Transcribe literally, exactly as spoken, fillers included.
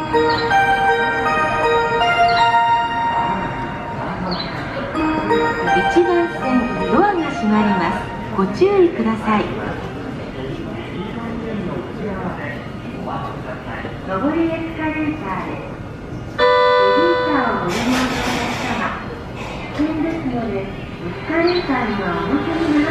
いちばん線ドアが閉まります。ご注意ください。上りエスカレーターです。ベビーカーをご利用のお客様、危険ですのでエスカレーターにはお乗せになら